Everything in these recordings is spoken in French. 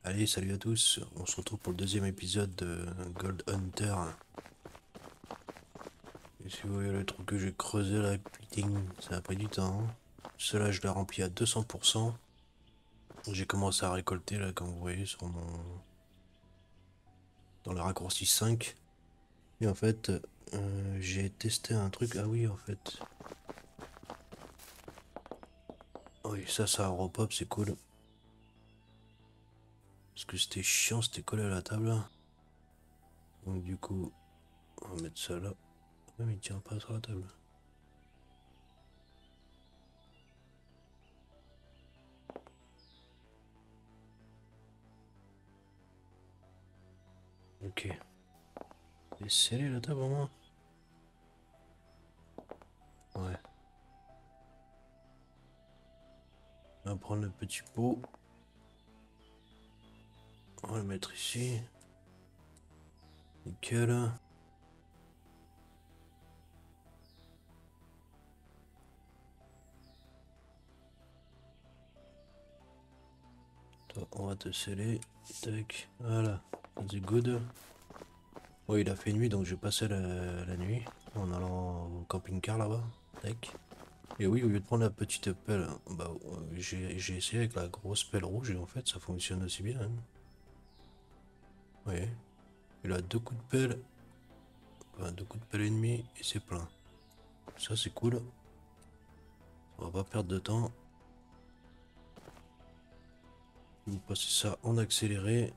Allez, salut à tous, on se retrouve pour le deuxième épisode de Gold Hunter. Et si vous voyez le truc que j'ai creusé là, putain, ça a pris du temps. Cela je l'ai rempli à 200%. J'ai commencé à récolter là, comme vous voyez, sur mon... dans le raccourci 5. Et en fait, j'ai testé un truc, ah oui en fait. Oui, ça repop, c'est cool. Parce que c'était chiant, c'était collé à la table. Donc du coup, on va mettre ça là. Ouais, mais il tient pas sur la table. Ok. C'est scellé la table au moins? Ouais. On va prendre le petit pot. On va le mettre ici. Nickel. Toi, on va te sceller. Tac. Voilà. C'est good. Bon, il a fait nuit, donc je vais passer la nuit en allant au camping-car là-bas. Tac. Et oui, au lieu de prendre la petite pelle, bah, j'ai essayé avec la grosse pelle rouge et en fait, ça fonctionne aussi bien. Hein. Vous voyez. Il a deux coups de pelle. Enfin, deux coups de pelle et demi et c'est plein. Ça, c'est cool. On va pas perdre de temps. Vous passez ça en accéléré.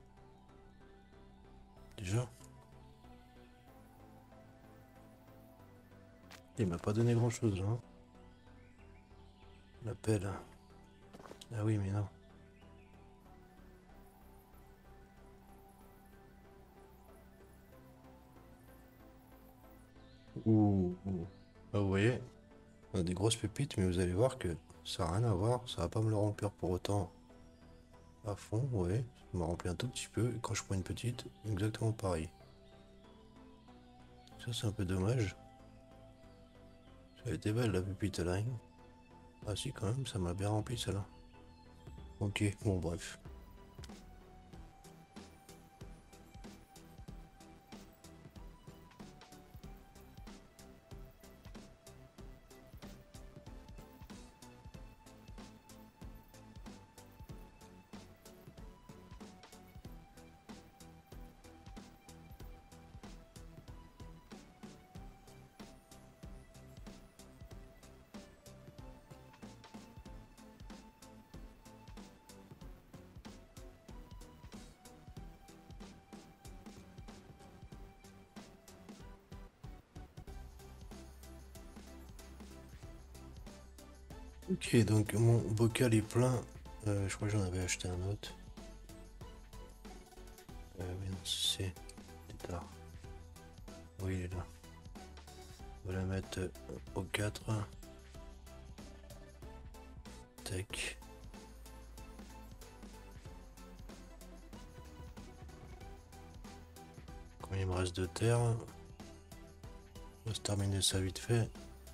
Déjà. Il m'a pas donné grand chose là. Hein. La pelle. Ah oui, mais non. Ouh. Ah, vous voyez, on a des grosses pépites, mais vous allez voir que ça n'a rien à voir. Ça va pas me le remplir pour autant à fond, ouais. Ça me remplit un tout petit peu. Et quand je prends une petite, exactement pareil. Ça, c'est un peu dommage. Ça a été belle la pépite là. Hein. Ah si, quand même, ça m'a bien rempli celle-là. Ok, bon, bref. Ok, donc mon bocal est plein. Je crois que j'en avais acheté un autre. Oui, non, c'est tard. Oui, il est là. On va la mettre au 4. Tac. Combien il me reste de terre? On va se terminer ça vite fait.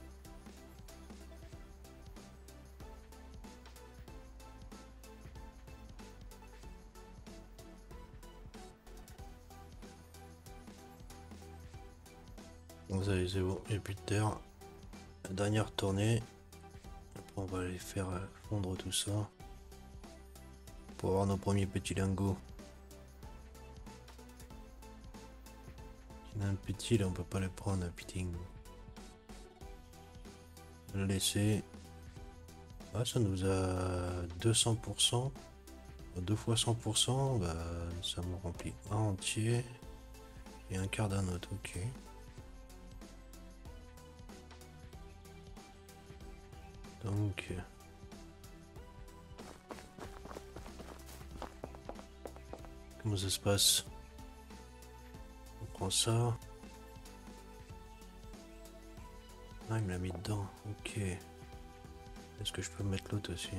Donc ça y est, c'est bon, il n'y a plus de terre. La dernière tournée. Après on va aller faire fondre tout ça. Pour avoir nos premiers petits lingots. Il y en a un petit là, on peut pas le prendre, putain. On va le laisser. Ah, ça nous a 200%. 2 fois 100%, bah, ça me remplit un entier et un quart d'un autre, ok. Donc, comment ça se passe? On prend ça. Ah, il me l'a mis dedans, ok. Est-ce que je peux mettre l'autre aussi?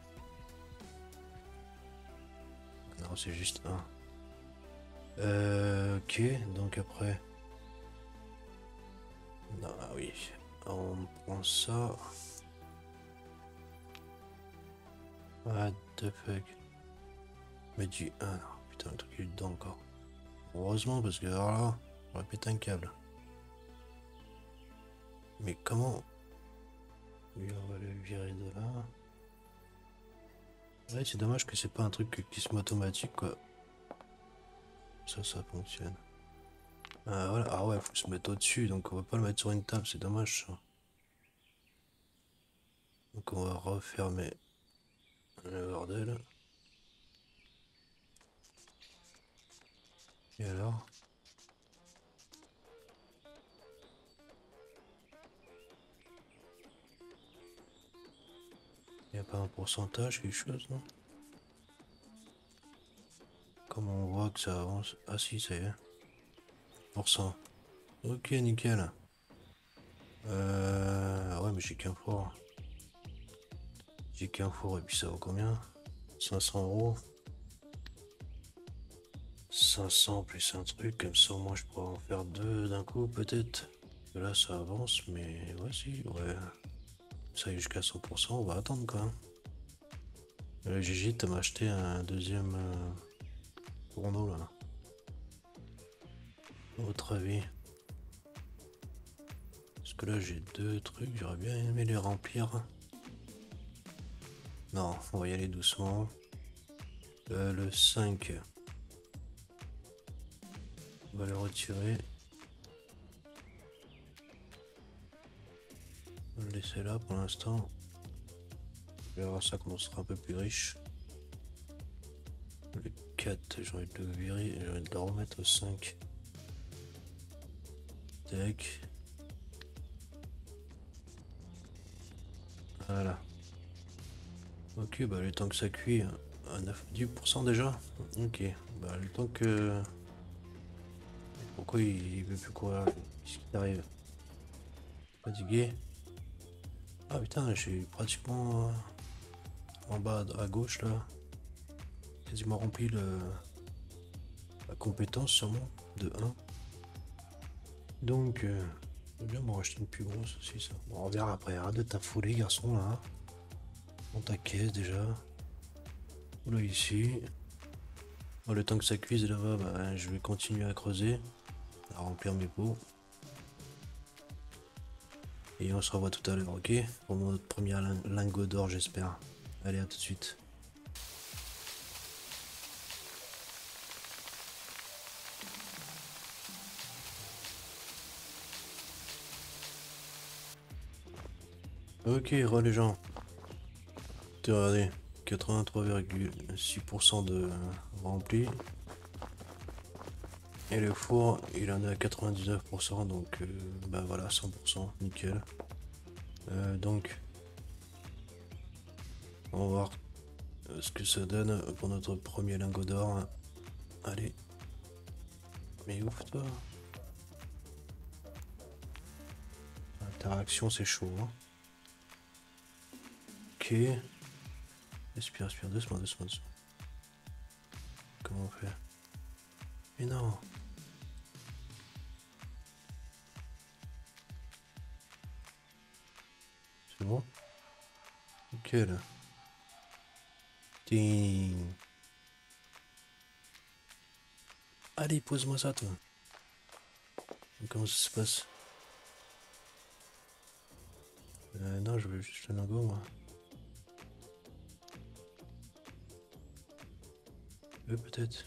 Non, c'est juste un. Ok, donc après... Non, ah oui, on prend ça. What the fuck? Mais du... Ah non, putain, le truc il est dedans encore. Heureusement, parce que alors là, on va péter un câble. Mais comment... Lui, on va le virer de là. Ouais, c'est dommage que c'est pas un truc qui se met automatique, quoi. Ça fonctionne. Ah, voilà. Ah ouais, faut se mettre au-dessus, donc on va pas le mettre sur une table, c'est dommage ça. Donc on va refermer le bordel. Et alors? Y a pas un pourcentage, quelque chose, non? Comment on voit que ça avance? Ah si, ça y est. Pourcent. Ok, nickel. Ouais, mais j'ai qu'un four. J'ai qu'un four, et puis ça vaut combien? 500 euros. 500 plus un truc, comme ça, moi je pourrais en faire deux d'un coup, peut-être. Là, ça avance, mais ouais, si, ouais. Ça y est, jusqu'à 100%, on va attendre quand même. J'hésite à m'acheter un deuxième fourneau là. Votre avis? Parce que là, j'ai deux trucs, j'aurais bien aimé les remplir. Non, on va y aller doucement. Le 5, on va le retirer. On va le laisser là pour l'instant. On verra ça quand on sera un peu plus riche. Le 4, j'ai envie de le virer, j'ai envie de le remettre au 5. Tac. Voilà. Ok, bah le temps que ça cuit à 9-10% déjà. Ok, bah le temps que... Pourquoi il veut plus courir? Qu'est-ce qui t'arrive? Fatigué? Ah putain, j'ai pratiquement en bas à gauche là, quasiment rempli la compétence sûrement de 1. Donc, je vais bien m'en racheter une plus grosse aussi ça. Bon, on verra après, arrête de t'affouler garçon là. On ta caisse déjà. Là ici. Bon, le temps que ça cuise là-bas, bah, je vais continuer à creuser, à remplir mes pots. Et on se revoit tout à l'heure, ok? Pour notre premier lingot d'or, j'espère. Allez, à tout de suite. Ok, re les gens. Regardez, 83,6% de rempli. Et le four, il en est à 99%, donc bah voilà, 100%, nickel. Donc, on va voir ce que ça donne pour notre premier lingot d'or. Allez, mais ouf toi. Interaction, c'est chaud. Hein. Ok. Respire, respire, doucement, doucement, doucement. Comment on fait? Mais non. C'est bon? Ok là. Ding. Allez, pose-moi ça toi. Comment ça se passe? Non, je veux juste le lingot moi. Peut-être.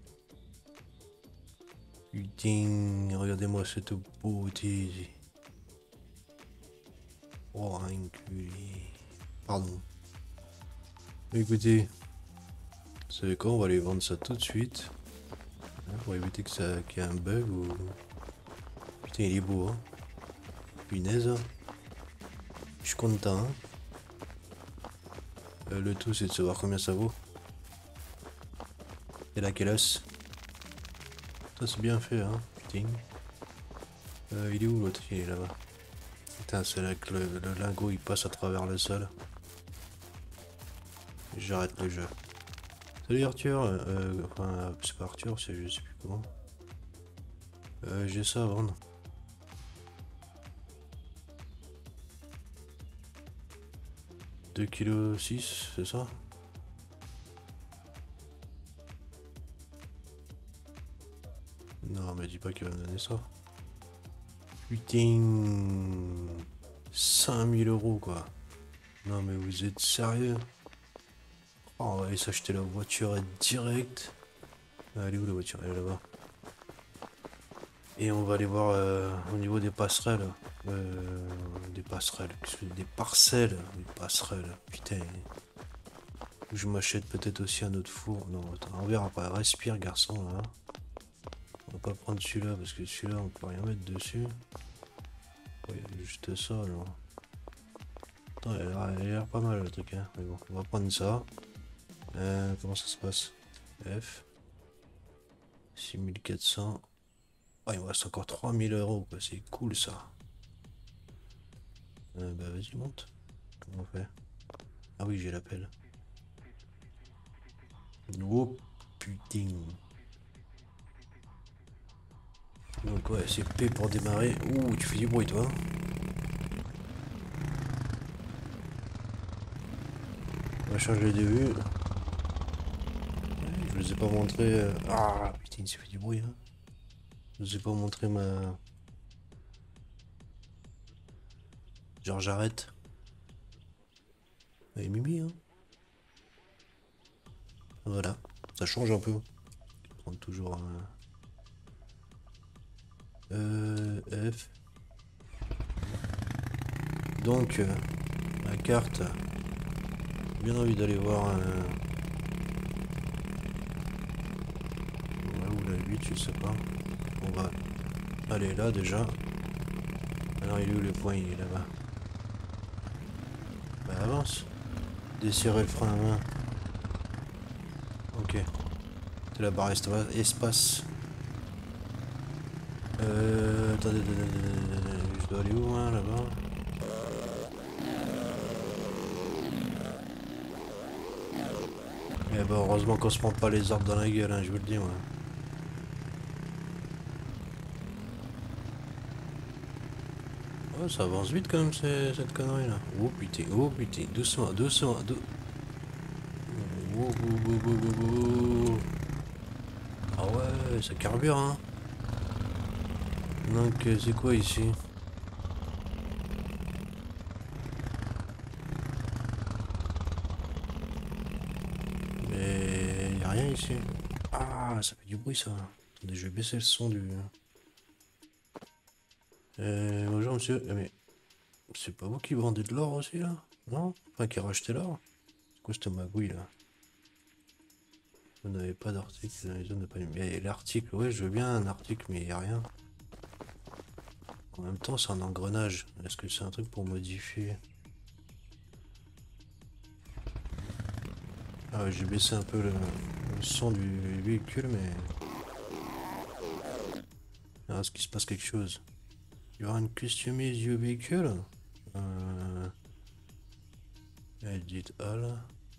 Putain, regardez-moi cette beauté. Oh, un enculé. Pardon. Écoutez, vous savez quoi, on va aller vendre ça tout de suite. Pour éviter que ça qu'il y ait un bug ou... Putain, il est beau, hein. Punaise. Je suis content, hein. Le tout, c'est de savoir combien ça vaut. Et là, quelle os. Ça, c'est bien fait, hein. Putain. Il est où l'autre? Il est là-bas. Putain, c'est là que le lingot il passe à travers le sol. J'arrête le jeu. Salut Arthur, enfin c'est pas Arthur, c'est je sais plus comment. J'ai ça à vendre. 2,6 kg, c'est ça? pas qu'il va me donner ça. Putain. 5000 € quoi. Non mais vous êtes sérieux? Oh, on va aller s'acheter la voiture direct. Elle est où la voiture? Elle est là-bas. Et on va aller voir au niveau des passerelles. Des passerelles. Des parcelles. Des passerelles. Putain. Je m'achète peut-être aussi un autre four. Non, attends, on verra pas. Respire, garçon. Là. On va pas prendre celui-là parce que celui-là, on peut rien mettre dessus. Il y a juste ça, alors. Attends, il a l'air pas mal le truc. Hein. Mais bon, on va prendre ça. Comment ça se passe? F. 6400. Ah, il me reste encore 3000 €, quoi. C'est cool ça. Bah vas-y, monte. Comment on fait? Ah oui, j'ai l'appel. Oh putain. Donc ouais, c'est P pour démarrer. Ouh, tu fais du bruit toi. On va changer de vue. Je vous ai pas montré. Ah putain, ça fait du bruit. Hein. Je vous ai pas montré ma. Genre j'arrête. Allez Mimi hein. Voilà. Ça change un peu. Prendre toujours un. F. Donc la carte. J'ai bien envie d'aller voir un. Ou la 8, je sais pas. On va aller là déjà. Alors il est où le point? Il est là-bas. Bah avance. Desserrer le frein à main. Ok. C'est la barre espace. Attendez, je dois aller où hein, là-bas? Eh bah heureusement qu'on se prend pas les arbres dans la gueule, hein, je vous le dis moi. Oh, ça avance vite quand même cette connerie là. Oh putain, doucement, doucement, oh, oh. Ah ouais, ça carbure hein. Donc c'est quoi ici? Mais y a rien ici. Ah, ça fait du bruit ça. Attendez, je vais baisser le son du. Bonjour monsieur. Mais c'est pas vous qui vendez de l'or aussi là? Non? Enfin qui rachetez l'or? C'est quoi cette magouille là? Vous n'avez pas d'article dans les zones de panier. Mais l'article, ouais, je veux bien un article, mais il n'y a rien. En même temps, c'est un engrenage. Est-ce que c'est un truc pour modifier? Ah ouais, j'ai baissé un peu le son du véhicule, mais. Ah, est-ce qu'il se passe quelque chose? Il y aura une customise du véhicule? Edit all.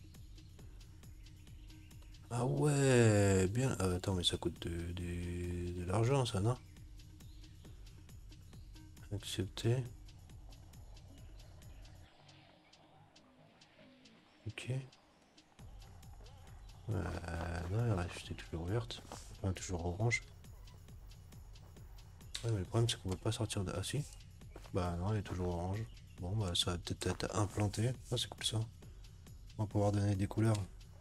Ah ouais, bien. Ah, attends, mais ça coûte de l'argent, ça, non? Accepter. Ok. Non, elle reste toujours ouverte. Enfin, toujours orange. Ouais, mais le problème, c'est qu'on peut pas sortir de. Ah, si. Bah, non, elle est toujours orange. Bon, bah, ça va peut-être être implanté. Ah, c'est cool ça. On va pouvoir donner des couleurs.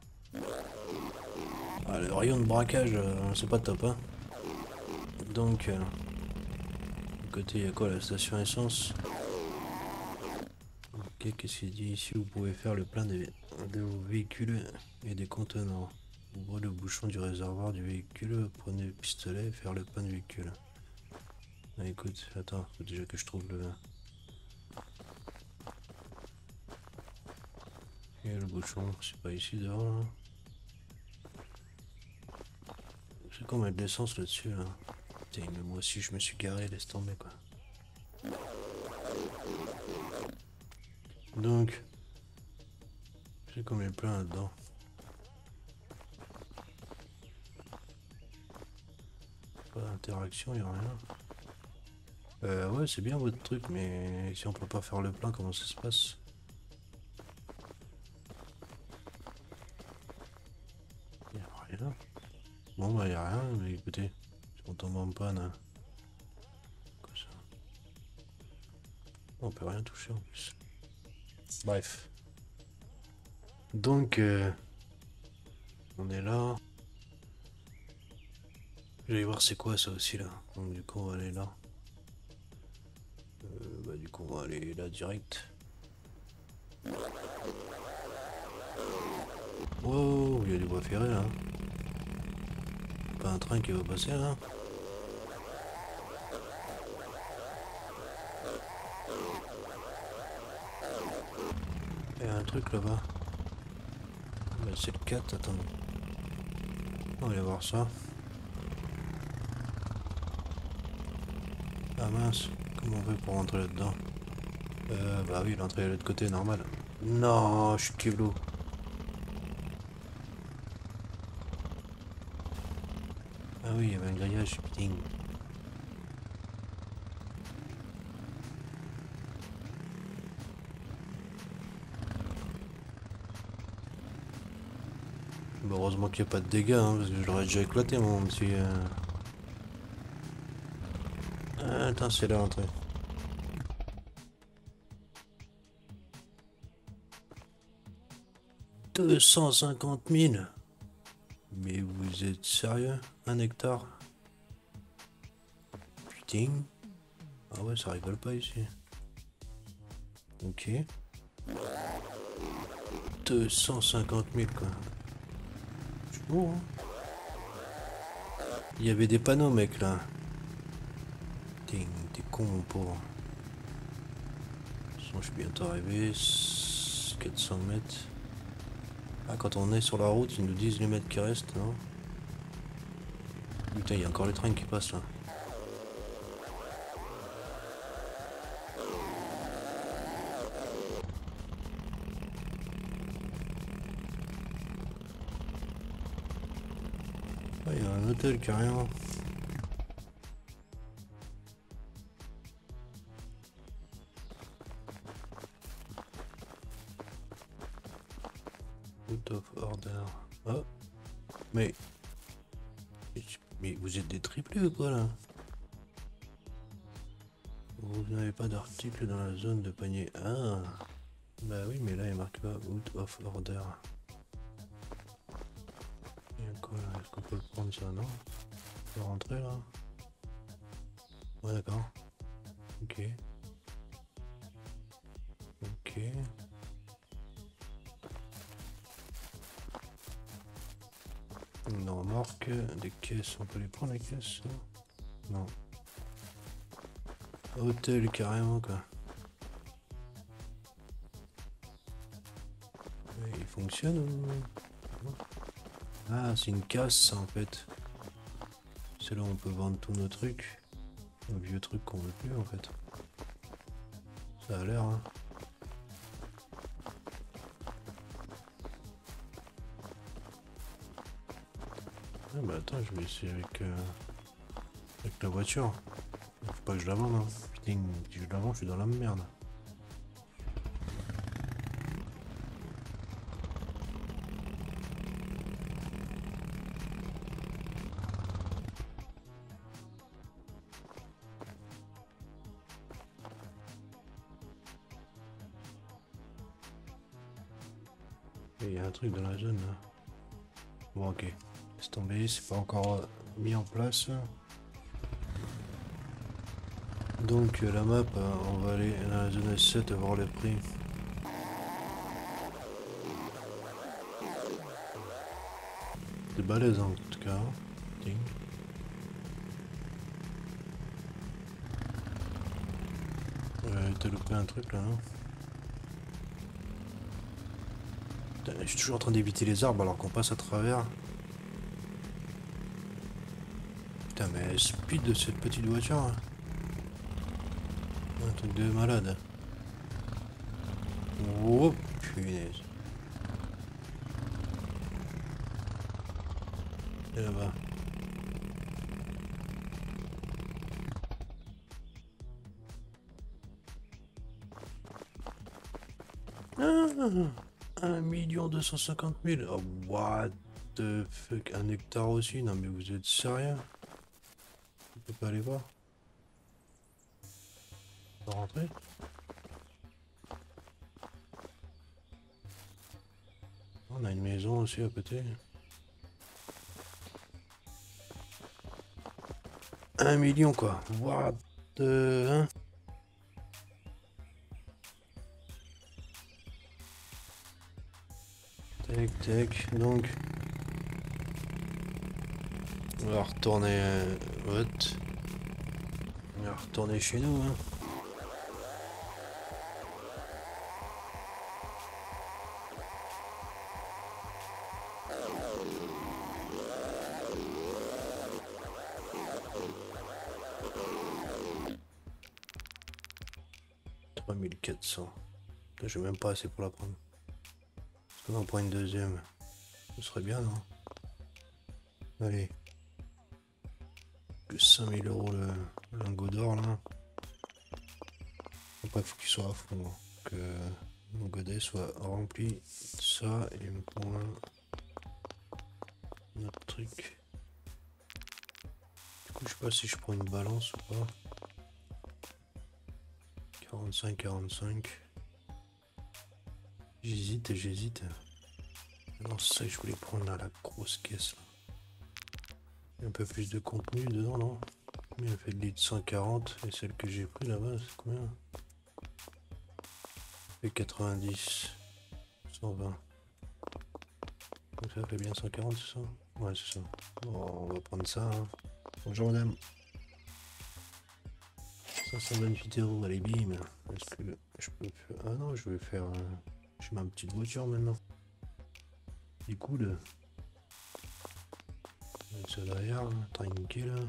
Ah, le rayon de braquage, c'est pas top, hein. Donc, du côté, il y a quoi? La station essence. Ok, qu'est-ce qu'il dit ici? Vous pouvez faire le plein de vos véhicules et des contenants. Ouvrez le bouchon du réservoir du véhicule, prenez le pistolet et faire le plein de véhicule. Ah, écoute, attends, faut déjà que je trouve le. Et le bouchon, c'est pas ici dehors là. C'est qu'on met de l'essence là-dessus là. Putain, mais moi aussi je me suis garé, laisse tomber quoi. Donc, j'ai combien plein là-dedans. Pas d'interaction, y'a rien. Ouais, c'est bien votre truc, mais si on peut pas faire le plein, comment ça se passe? Y'a rien. Bon, bah y'a rien, mais écoutez, On tombe en panne. Hein. Quoi ça? On peut rien toucher en plus. Bref. Donc, on est là. Je vais voir c'est quoi ça aussi là. Donc du coup on va aller là. Bah du coup on va aller là direct. Wow, il y a des voies ferrées là. Pas un train qui va passer là. Il y a un truc là-bas. Bah, c'est le 4, attends. On va aller voir ça. Ah mince, comment on fait pour rentrer là-dedans? Bah oui, l'entrée est de l'autre côté, normal. Non, je suis keblo. Ah oui, il y avait un grillage, putain. Bah, heureusement qu'il n'y a pas de dégâts, hein, parce que je l'aurais déjà éclaté, mon petit... Ah, attends, c'est là l'entrée. « 250 000 ! Mais vous êtes sérieux? 1 hectare? Putain. Ah ouais, ça rigole pas ici. Ok. 250 000 quoi. C'est beau, hein. Il y avait des panneaux, mec, là. Putain, t'es con, mon pauvre. Je suis bientôt arrivé. 400 mètres. Ah, quand on est sur la route, ils nous disent les mètres qui restent, non? Putain, il y a encore les trains qui passent, là. Ah, il y a un hôtel, carrément. Out of order. Oh. Mais vous êtes des triplés ou quoi là? Vous n'avez pas d'article dans la zone de panier. Ah. Bah oui, mais là il marque pas out of order. Il y a quoi là? Est-ce qu'on peut le prendre ça? Non? On peut rentrer là? Ouais, d'accord. Ok. Ok. Une remorque, des caisses, on peut les prendre les caisses? Non. Hôtel carrément quoi. Il fonctionne ou... Ah, c'est une casse ça en fait. C'est là où on peut vendre tous nos trucs. Nos vieux trucs qu'on veut plus en fait. Ça a l'air hein. Ah bah attends, je vais essayer avec la voiture. Faut pas que je la vende hein. Putain, si je la vends, je suis dans la merde. Il y a un truc dans la zone là. Bon ok. Laisse tomber, c'est pas encore mis en place. Donc la map, on va aller dans la zone S7 voir les prix. C'est balèze en tout cas. Ding. T'as loupé un truc là, non? Putain, je suis toujours en train d'éviter les arbres alors qu'on passe à travers. Putain, mais speed de cette petite voiture. Hein. Un truc de malade. Oh punaise. Et là-bas. Ah, 1 250 000. Oh, what the fuck, 1 hectare aussi? Non mais vous êtes sérieux? On peut aller voir. On va rentrer. On a une maison aussi à côté. 1 million quoi. What the... Hein. Tac tac. Donc... On va retourner... what? On va retourner chez nous hein. J'ai même pas assez pour la prendre. Est-ce qu'on en prend une deuxième? Ce serait bien, non? Allez. Que 5000 € le lingot d'or là. Après, il faut qu'il soit à fond. Que mon godet soit rempli de ça et me prend un autre truc. Du coup, je sais pas si je prends une balance ou pas. 45, 45. J'hésite et j'hésite. Non, c'est ça que je voulais prendre là, la grosse caisse. Là. Un peu plus de contenu dedans, non? Mais elle fait de litre 140 et celle que j'ai pris là-bas, c'est combien? Ça fait 90, 120. Donc ça fait bien 140, c'est ça? Ouais, c'est ça. Bon, on va prendre ça. Hein. Bonjour madame. 528 €, allez bim. Est-ce que je peux faire... Ah non, je vais faire... J'ai ma petite voiture maintenant. C'est cool. Avec ça derrière, tranquille là.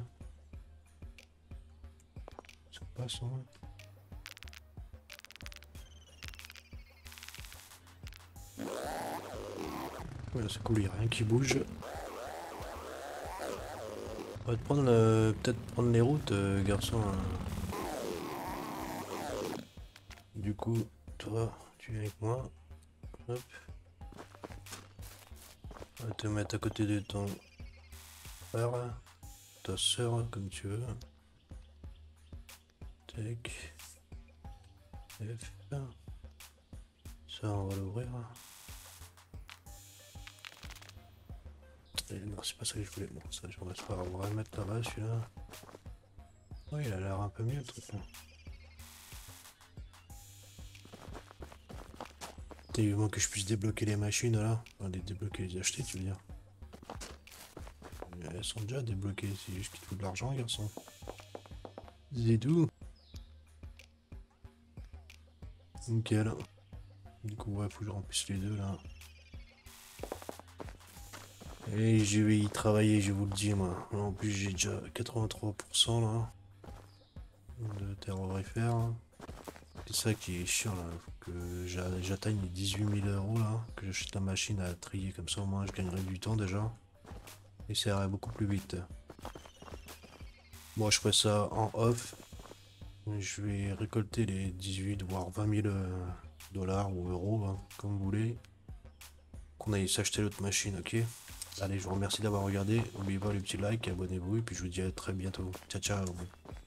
Ça passe hein. Voilà, c'est cool, il n'y a rien qui bouge. On va te prendre peut-être prendre les routes, garçon. Du coup, toi, tu viens avec moi. Hop. On va te mettre à côté de ton frère, ta soeur, comme tu veux. Tac. F. Ça, on va l'ouvrir. Non, c'est pas ça que je voulais. Bon, ça, je vais pas. On va le mettre là-bas, celui-là. Ouais, il a l'air un peu mieux, le truc. Il manque que je puisse débloquer les machines là. Enfin, les débloquer, les acheter, tu veux dire. Elles sont déjà débloquées, c'est juste qu'il te faut de l'argent, garçon. C'est tout. Nickel. Du coup, ouais, faut que je remplisse les deux là. Et je vais y travailler, je vous le dis, moi. En plus, j'ai déjà 83% là. De terre aurifère. C'est ça qui est chiant là. Faut que j'atteigne les 18 000 € là. Que j'achète la machine à trier, comme ça au moins je gagnerai du temps déjà. Et ça irait beaucoup plus vite. Moi, je ferai ça en off. Je vais récolter les 18 voire 20 000 $ ou euros, hein, comme vous voulez. Qu'on aille s'acheter l'autre machine, ok? Allez, je vous remercie d'avoir regardé. N'oubliez pas les petits likes, abonnez-vous et puis je vous dis à très bientôt. Ciao, ciao.